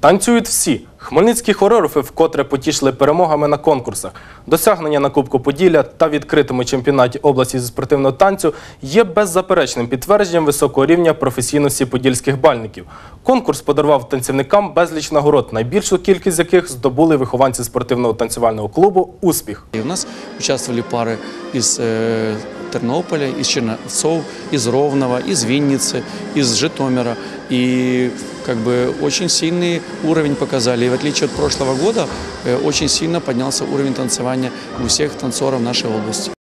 Танцюють всі. Хмельницькі хореографи вкотре потішили перемогами на конкурсах. Досягнення на Кубку Поділля та відкритому чемпіонаті області зі спортивного танцю є беззаперечним підтвердженням високого рівня професійності подільських бальників. Конкурс подарував танцівникам безліч нагород, найбільшу кількість з яких здобули вихованці спортивного танцювального клубу «Успіх». У нас участвовали пары из Тернополя, из Черновцов, из Ровного, из Винницы, из Житомира. И очень сильный уровень показали. И в отличие от прошлого года, очень сильно поднялся уровень танцевания у всех танцоров нашей области.